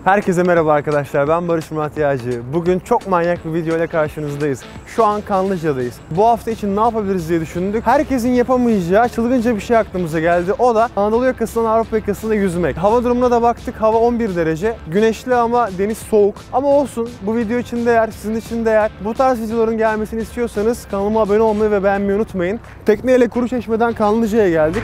Herkese merhaba arkadaşlar, ben Barış Murat Yağcı. Bugün çok manyak bir video ile karşınızdayız. Şu an Kanlıca'dayız. Bu hafta için ne yapabiliriz diye düşündük. Herkesin yapamayacağı çılgınca bir şey aklımıza geldi. O da Anadolu yakasından Avrupa yakasında yüzmek. Hava durumuna da baktık, hava 11 derece. Güneşli ama deniz soğuk. Ama olsun, bu video için değer, sizin için değer. Bu tarz videoların gelmesini istiyorsanız kanalıma abone olmayı ve beğenmeyi unutmayın. Tekneyle Kuruçeşme'den Kanlıca'ya geldik.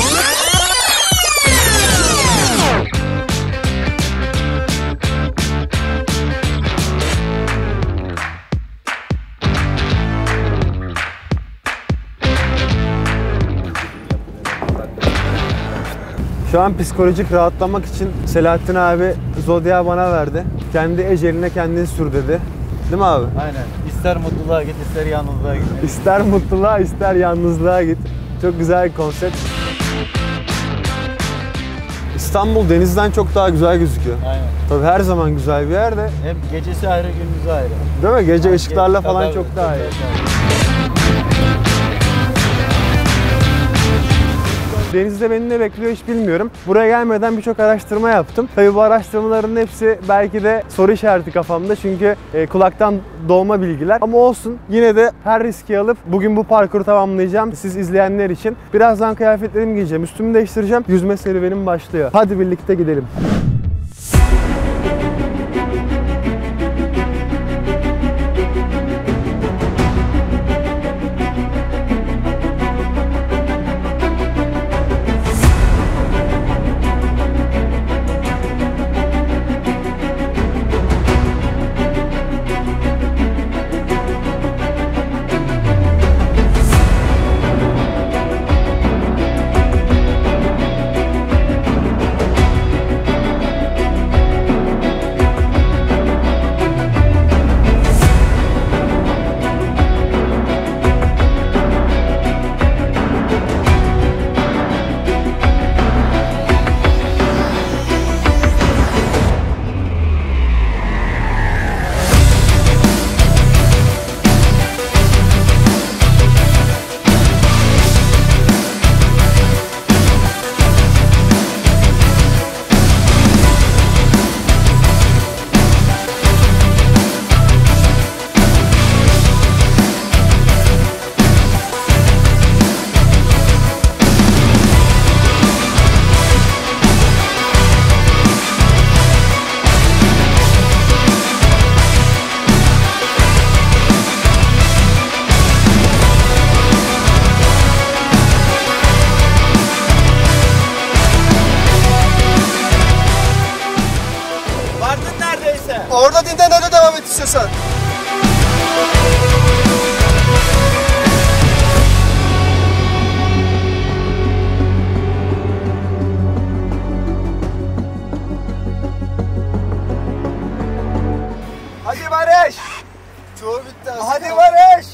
Şu an psikolojik rahatlamak için Selahattin abi Zodiac'ı bana verdi. Kendi eceline kendini sür dedi. Değil mi abi? Aynen. İster mutluluğa git, ister yalnızlığa git. İster mutluluğa, ister yalnızlığa git. Çok güzel bir konsept. İstanbul denizden çok daha güzel gözüküyor. Aynen. Tabii her zaman güzel bir yer de. Hem gecesi ayrı, gündüzü ayrı. Değil mi? Gece ışıklarla falan çok daha iyi. Denizde beni ne bekliyor hiç bilmiyorum. Buraya gelmeden birçok araştırma yaptım. Tabii bu araştırmaların hepsi belki de soru işareti kafamda çünkü kulaktan doğma bilgiler. Ama olsun, yine de her riski alıp bugün bu parkuru tamamlayacağım siz izleyenler için. Birazdan kıyafetlerimi giyeceğim, üstümü değiştireceğim. Yüzme serüvenim başlıyor. Hadi birlikte gidelim. Orada dinden öyle devam et istiyorsan. Hadi Barış. Çoğu bitti. Hadi Barış.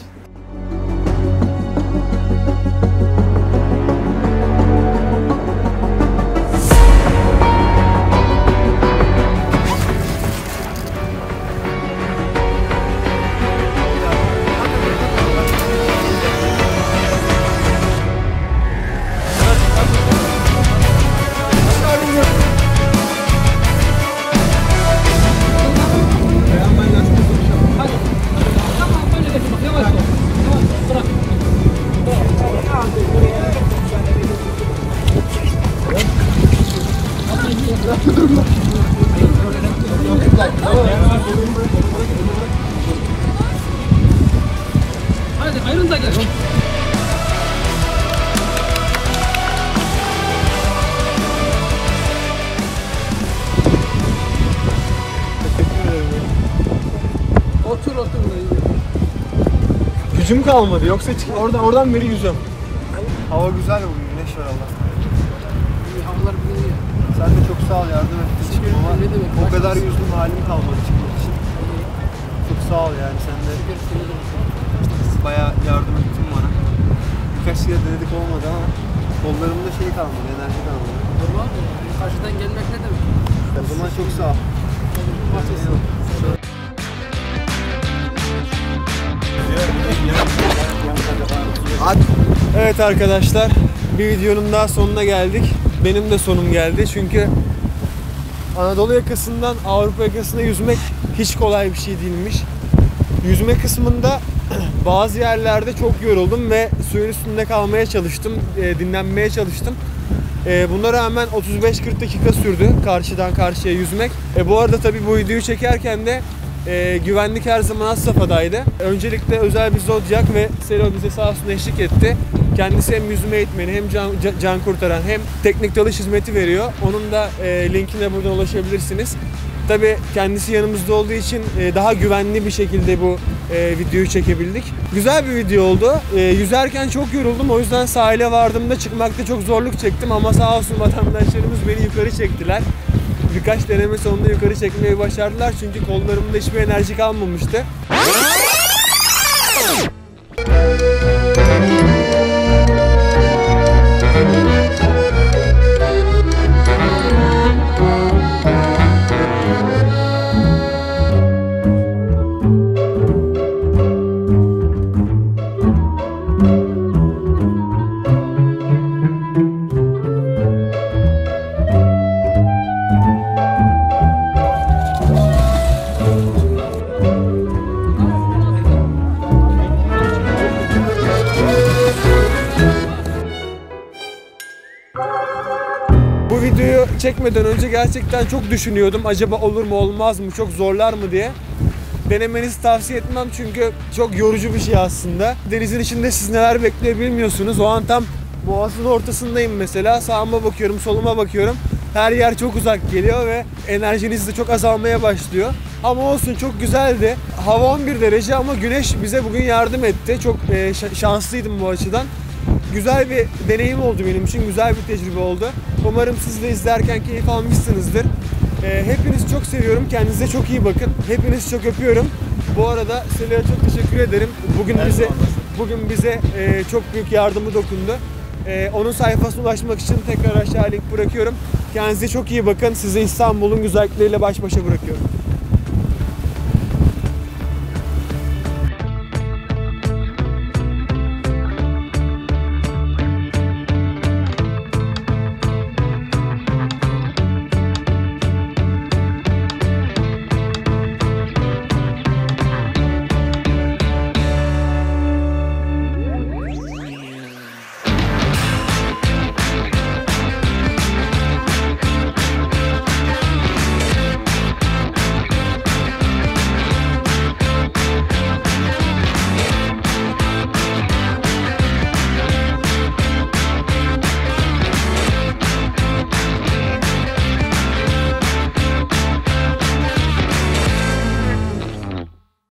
Hadi ayrılın da gel. Otur otur. Gücüm kalmadı, yoksa oradan beri yüzüyorum. Hava güzel ya, bugün güneş var Allah. Havalar bugün iyi. Sen de çok sağ ol, yardım ettin. Ama o kadar yüzdüm, halim kalmadı çıkmak için. Çok sağ ol yani, sen de bayağı yardım ettin bana. Birkaç kere denedik, olmadı ama kollarımda şey kalmadı, enerji kalmadı. Normal mi? Karşıdan gelmek ne demek? O zaman çok sağ ol. Evet arkadaşlar, bir videonun daha sonuna geldik. Benim de sonum geldi çünkü Anadolu yakasından Avrupa yakasına yüzmek hiç kolay bir şey değilmiş. Yüzme kısmında bazı yerlerde çok yoruldum ve suyun üstünde kalmaya çalıştım, dinlenmeye çalıştım. Buna rağmen 35-40 dakika sürdü karşıdan karşıya yüzmek. Bu arada tabii bu videoyu çekerken de güvenlik her zaman has safhadaydı. Öncelikle özel bir Zodiac ve Selo bize sağ olsun eşlik etti. Kendisi hem yüzme eğitmeni hem can kurtaran hem teknik dalış hizmeti veriyor. Onun da linkine buradan ulaşabilirsiniz. Tabii kendisi yanımızda olduğu için daha güvenli bir şekilde bu videoyu çekebildik. Güzel bir video oldu. Yüzerken çok yoruldum. O yüzden sahile vardığımda çıkmakta çok zorluk çektim ama sağ olsun vatandaşlarımız beni yukarı çektiler. Birkaç deneme sonunda yukarı çekmeyi başardılar çünkü kollarımda hiçbir enerji kalmamıştı. Bu videoyu çekmeden önce gerçekten çok düşünüyordum. Acaba olur mu olmaz mı, çok zorlar mı diye. Denemenizi tavsiye etmem çünkü çok yorucu bir şey aslında. Denizin içinde siz neler bekliyor bilmiyorsunuz. O an tam boğazın ortasındayım mesela. Sağıma bakıyorum, soluma bakıyorum. Her yer çok uzak geliyor ve enerjiniz de çok azalmaya başlıyor. Ama olsun, çok güzeldi. Hava 11 derece ama güneş bize bugün yardım etti. Çok şanslıydım bu açıdan. Güzel bir deneyim oldu benim için, güzel bir tecrübe oldu. Umarım siz de izlerken keyif almışsınızdır. Hepinizi çok seviyorum, kendinize çok iyi bakın. Hepinizi çok öpüyorum. Bu arada Sela'ya çok teşekkür ederim. Bugün bize çok büyük yardımı dokundu. Onun sayfasına ulaşmak için tekrar aşağı link bırakıyorum. Kendinize çok iyi bakın. Sizi İstanbul'un güzellikleriyle baş başa bırakıyorum.